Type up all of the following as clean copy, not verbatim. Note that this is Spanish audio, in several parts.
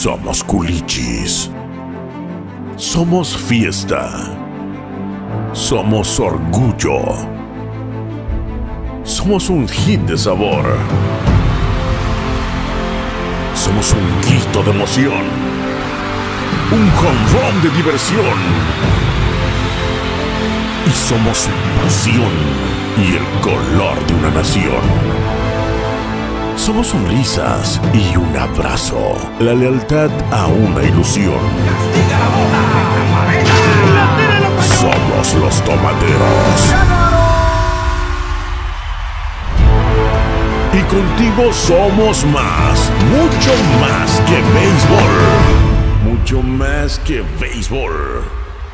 Somos culichis. Somos fiesta. Somos orgullo. Somos un hit de sabor. Somos un grito de emoción. Un home run de diversión. Y somos pasión y el color de una nación. Somos sonrisas y un abrazo. La lealtad a una ilusión. Somos los tomateros. Y contigo somos más, mucho más que béisbol. Mucho más que béisbol.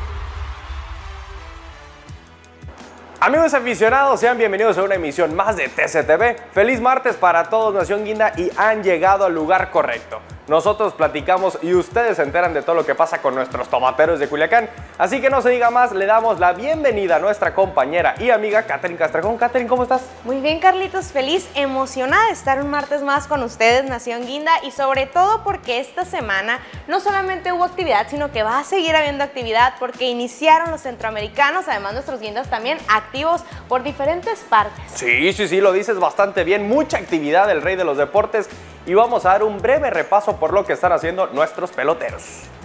Amigos aficionados, sean bienvenidos a una emisión más de TCTV. Feliz martes para todos, Nación Guinda, y han llegado al lugar correcto. Nosotros platicamos y ustedes se enteran de todo lo que pasa con nuestros tomateros de Culiacán. Así que no se diga más, le damos la bienvenida a nuestra compañera y amiga Katherine Castrejón. Katherine, ¿cómo estás? Muy bien, Carlitos, feliz, emocionada de estar un martes más con ustedes, Nación Guinda, y sobre todo porque esta semana no solamente hubo actividad, sino que va a seguir habiendo actividad porque iniciaron los centroamericanos, además nuestros guindas también activos por diferentes partes. Sí, lo dices bastante bien, mucha actividad del rey de los deportes. Y vamos a dar un breve repaso por lo que están haciendo nuestros peloteros.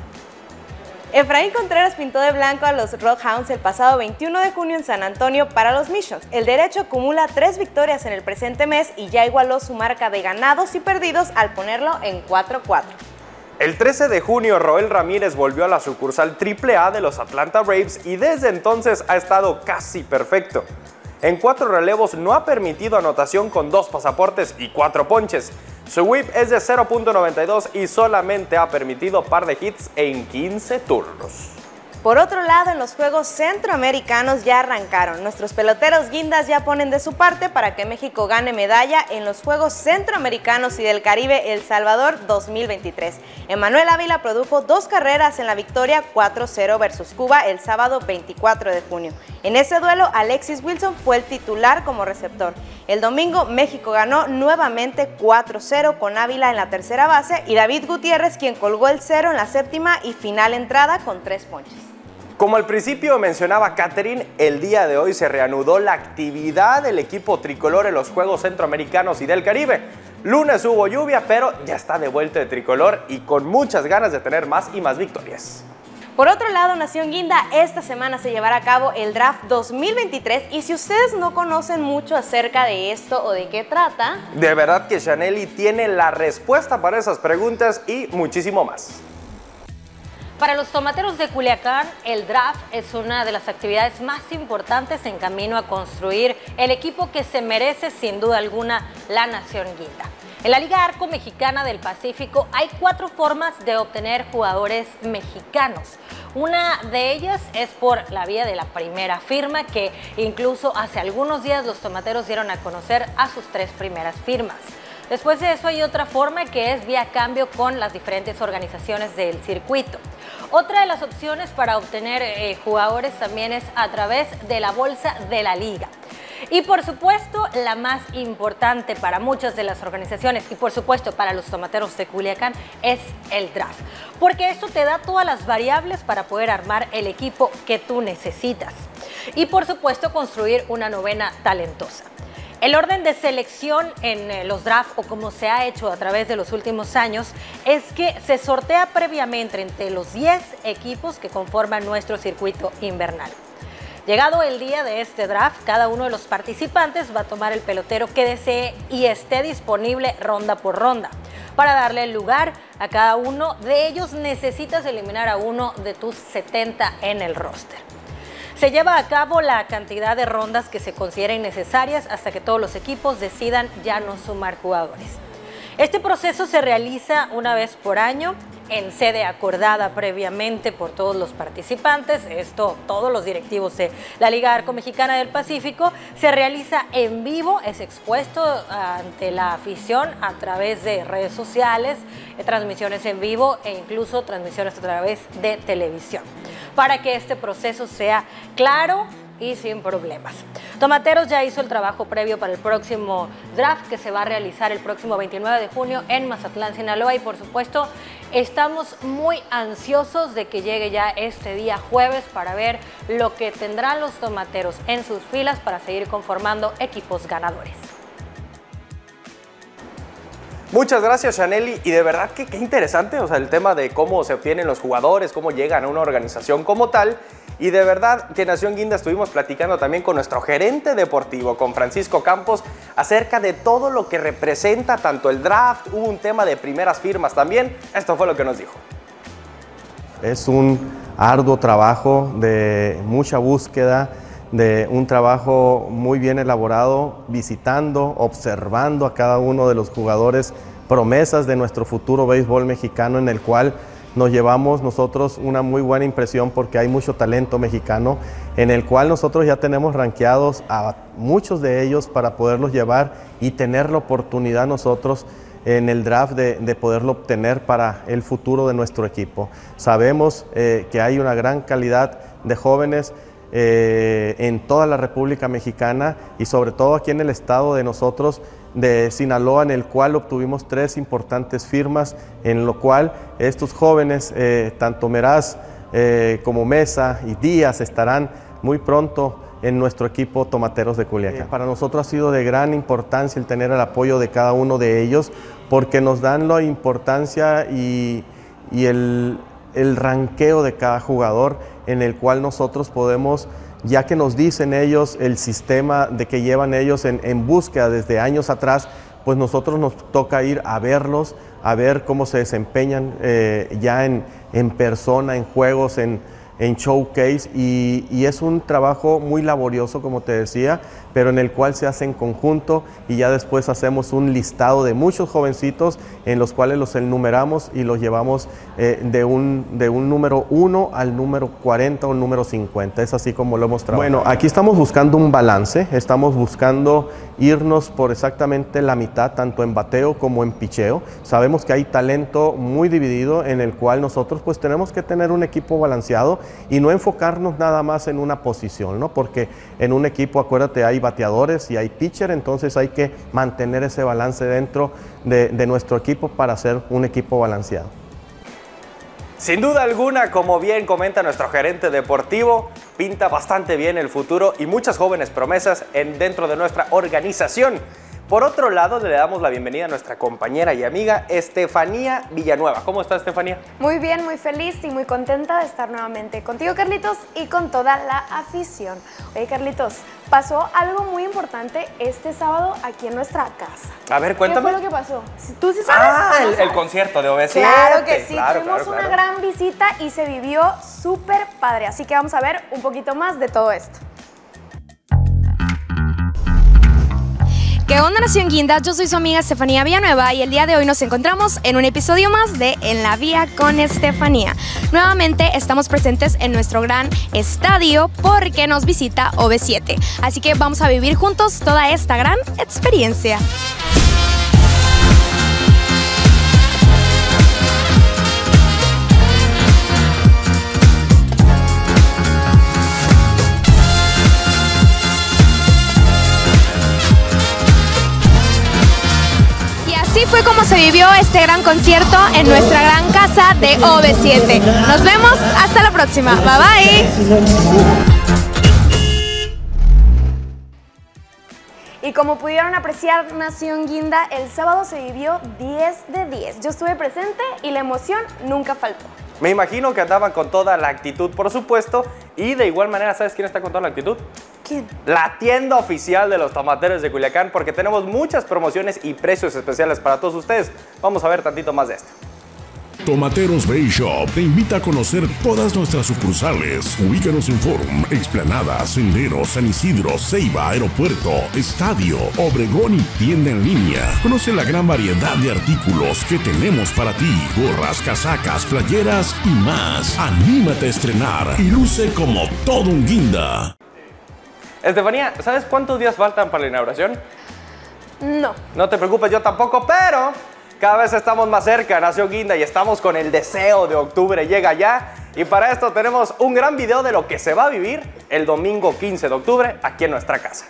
Efraín Contreras pintó de blanco a los Rockhounds el pasado 21 de junio en San Antonio para los Missions. El derecho acumula 3 victorias en el presente mes y ya igualó su marca de ganados y perdidos al ponerlo en 4-4. El 13 de junio, Roel Ramírez volvió a la sucursal AAA de los Atlanta Braves y desde entonces ha estado casi perfecto. En 4 relevos no ha permitido anotación con 2 pasaportes y 4 ponches. Su whip es de 0.92 y solamente ha permitido par de hits en 15 turnos. Por otro lado, en los Juegos Centroamericanos ya arrancaron. Nuestros peloteros guindas ya ponen de su parte para que México gane medalla en los Juegos Centroamericanos y del Caribe El Salvador 2023. Emanuel Ávila produjo 2 carreras en la victoria 4-0 versus Cuba el sábado 24 de junio. En ese duelo, Alexis Wilson fue el titular como receptor. El domingo, México ganó nuevamente 4-0 con Ávila en la tercera base y David Gutiérrez quien colgó el 0 en la séptima y final entrada con 3 ponches. Como al principio mencionaba Katherine, el día de hoy se reanudó la actividad del equipo tricolor en los Juegos Centroamericanos y del Caribe. Lunes hubo lluvia, pero ya está de vuelta el tricolor y con muchas ganas de tener más y más victorias. Por otro lado, Nación Guinda, esta semana se llevará a cabo el Draft 2023 y si ustedes no conocen mucho acerca de esto o de qué trata... De verdad que Shanely tiene la respuesta para esas preguntas y muchísimo más. Para los tomateros de Culiacán, el draft es una de las actividades más importantes en camino a construir el equipo que se merece sin duda alguna la Nación Guinda. En la Liga Arco Mexicana del Pacífico hay 4 formas de obtener jugadores mexicanos. Una de ellas es por la vía de la primera firma, que incluso hace algunos días los tomateros dieron a conocer a sus 3 primeras firmas. Después de eso hay otra forma que es vía cambio con las diferentes organizaciones del circuito. Otra de las opciones para obtener jugadores también es a través de la bolsa de la liga. Y por supuesto, la más importante para muchas de las organizaciones y por supuesto para los tomateros de Culiacán es el draft. Porque esto te da todas las variables para poder armar el equipo que tú necesitas. Y por supuesto construir una novena talentosa. El orden de selección en los drafts, o como se ha hecho a través de los últimos años, es que se sortea previamente entre los 10 equipos que conforman nuestro circuito invernal. Llegado el día de este draft, cada uno de los participantes va a tomar el pelotero que desee y esté disponible ronda por ronda. Para darle el lugar a cada uno de ellos necesitas eliminar a uno de tus 70 en el roster. Se lleva a cabo la cantidad de rondas que se consideren necesarias hasta que todos los equipos decidan ya no sumar jugadores. Este proceso se realiza una vez por año en sede acordada previamente por todos los participantes. Esto, todos los directivos de la Liga Arco Mexicana del Pacífico. Se realiza en vivo, es expuesto ante la afición a través de redes sociales, transmisiones en vivo e incluso transmisiones a través de televisión, para que este proceso sea claro y sin problemas. Tomateros ya hizo el trabajo previo para el próximo draft que se va a realizar el próximo 29 de junio en Mazatlán, Sinaloa, y por supuesto estamos muy ansiosos de que llegue ya este día jueves para ver lo que tendrán los tomateros en sus filas para seguir conformando equipos ganadores. Muchas gracias, Shanely, y de verdad que qué interesante, o sea, el tema de cómo se obtienen los jugadores, cómo llegan a una organización como tal, y de verdad que Nación Guinda estuvimos platicando también con nuestro gerente deportivo, con Francisco Campos, acerca de todo lo que representa tanto el draft, hubo un tema de primeras firmas también, esto fue lo que nos dijo. Es un arduo trabajo de mucha búsqueda, de un trabajo muy bien elaborado, visitando, observando a cada uno de los jugadores promesas de nuestro futuro béisbol mexicano, en el cual nos llevamos nosotros una muy buena impresión porque hay mucho talento mexicano, en el cual nosotros ya tenemos rankeados a muchos de ellos para poderlos llevar y tener la oportunidad nosotros en el draft de poderlo obtener para el futuro de nuestro equipo. Sabemos que hay una gran calidad de jóvenes en toda la República Mexicana y sobre todo aquí en el estado de nosotros de Sinaloa, en el cual obtuvimos 3 importantes firmas, en lo cual estos jóvenes, tanto Meraz como Mesa y Díaz, estarán muy pronto en nuestro equipo Tomateros de Culiacán. Para nosotros ha sido de gran importancia el tener el apoyo de cada uno de ellos, porque nos dan la importancia y el ranqueo de cada jugador, en el cual nosotros podemos, ya que nos dicen ellos el sistema de que llevan ellos en búsqueda desde años atrás, pues nosotros nos toca ir a verlos, a ver cómo se desempeñan ya en persona, en juegos, en showcase, y es un trabajo muy laborioso, como te decía, pero en el cual se hace en conjunto, y ya después hacemos un listado de muchos jovencitos en los cuales los enumeramos y los llevamos de un número 1 al número 40 o número 50. Es así como lo hemos trabajado. Bueno, aquí estamos buscando un balance, estamos buscando irnos por exactamente la mitad, tanto en bateo como en picheo. Sabemos que hay talento muy dividido, en el cual nosotros pues tenemos que tener un equipo balanceado y no enfocarnos nada más en una posición, ¿no? Porque en un equipo, acuérdate, hay bateadores y hay pitcher, entonces hay que mantener ese balance dentro de nuestro equipo para hacer un equipo balanceado. Sin duda alguna, como bien comenta nuestro gerente deportivo, pinta bastante bien el futuro y muchas jóvenes promesas dentro de nuestra organización. Por otro lado, le damos la bienvenida a nuestra compañera y amiga Estefanía Villanueva. ¿Cómo estás, Estefanía? Muy bien, muy feliz y muy contenta de estar nuevamente contigo, Carlitos, y con toda la afición. Oye, Carlitos, pasó algo muy importante este sábado aquí en nuestra casa. A ver, cuéntame. ¿Qué fue lo que pasó? ¿Tú sí sabes? El concierto de OV7. Claro que sí, claro, tuvimos una gran visita y se vivió súper padre. Así que vamos a ver un poquito más de todo esto. ¿Qué onda, Nación Guinda? Yo soy su amiga Estefanía Villanueva y el día de hoy nos encontramos en un episodio más de En la Vía con Estefanía. Nuevamente estamos presentes en nuestro gran estadio porque nos visita OV7. Así que vamos a vivir juntos toda esta gran experiencia. Así fue como se vivió este gran concierto en nuestra gran casa de OV7. Nos vemos hasta la próxima. Bye bye. Y como pudieron apreciar, Nación Guinda, el sábado se vivió 10 de 10. Yo estuve presente y la emoción nunca faltó. Me imagino que andaban con toda la actitud, por supuesto, y de igual manera, ¿sabes quién está con toda la actitud? ¿Quién? La tienda oficial de los Tomateros de Culiacán, porque tenemos muchas promociones y precios especiales para todos ustedes. Vamos a ver tantito más de esto. Tomateros Bay Shop te invita a conocer todas nuestras sucursales. Ubícanos en Forum, Explanada, Senderos, San Isidro, Ceiba, Aeropuerto, Estadio, Obregón y tienda en línea. Conoce la gran variedad de artículos que tenemos para ti. Gorras, casacas, playeras y más. Anímate a estrenar y luce como todo un guinda. Estefanía, ¿sabes cuántos días faltan para la inauguración? No. No te preocupes, yo tampoco, pero Cada vez estamos más cerca, Nación Guinda, y estamos con el deseo de octubre. Llega ya. Y para esto tenemos un gran video de lo que se va a vivir el domingo 15 de octubre aquí en nuestra casa.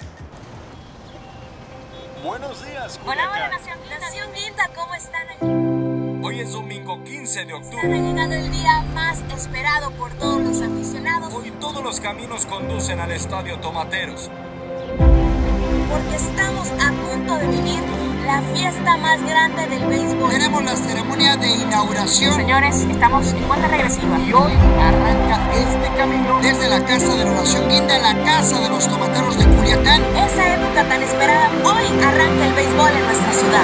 Buenos días, Culiacán. Hola, Nación Guinda, ¿cómo están? Hoy es domingo 15 de octubre. Ha llegado el día más esperado por todos los aficionados. Hoy todos los caminos conducen al Estadio Tomateros. Porque estamos a punto de vivir la fiesta más grande del béisbol. Tenemos la ceremonia de inauguración. Señores, estamos en cuenta regresiva. Y hoy arranca este camino desde la casa de la Nación Guinda, la casa de los Tomateros de Culiacán. Esa época tan esperada, hoy arranca el béisbol en nuestra ciudad.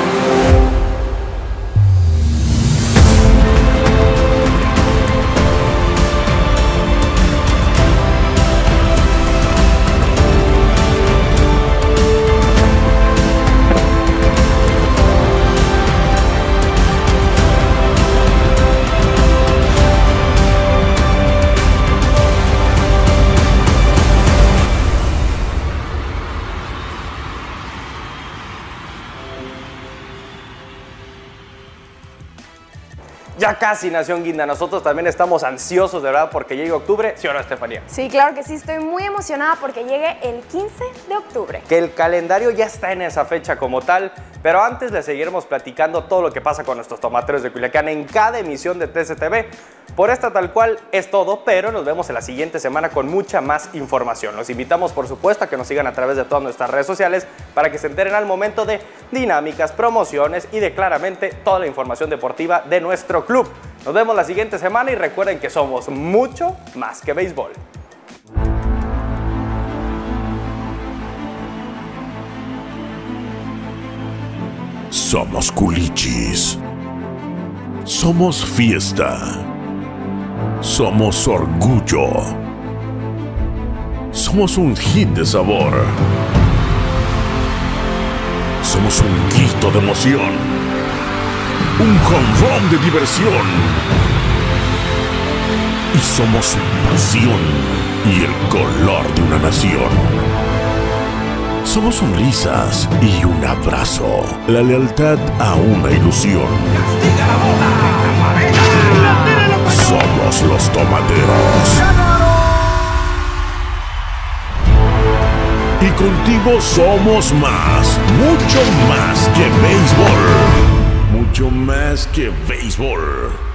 Ya casi, Nación Guinda. Nosotros también estamos ansiosos, de verdad, porque llegue octubre. ¿Sí o no, Estefanía? Sí, claro que sí, estoy muy emocionada porque llegue el 15 de octubre. Que el calendario ya está en esa fecha como tal, pero antes les seguiremos platicando todo lo que pasa con nuestros tomateros de Culiacán en cada emisión de TCTV. Por esta tal cual es todo, pero nos vemos en la siguiente semana con mucha más información. Los invitamos, por supuesto, a que nos sigan a través de todas nuestras redes sociales para que se enteren al momento de dinámicas, promociones y de claramente toda la información deportiva de nuestro club. Nos vemos la siguiente semana y recuerden que somos mucho más que béisbol. Somos culichis. Somos fiesta. Somos orgullo. Somos un hit de sabor. Somos un grito de emoción. Un home run de diversión. Y somos pasión y el color de una nación. Somos sonrisas y un abrazo. La lealtad a una ilusión. Somos los Tomateros. Y contigo somos más, mucho más que béisbol. Mucho más que béisbol.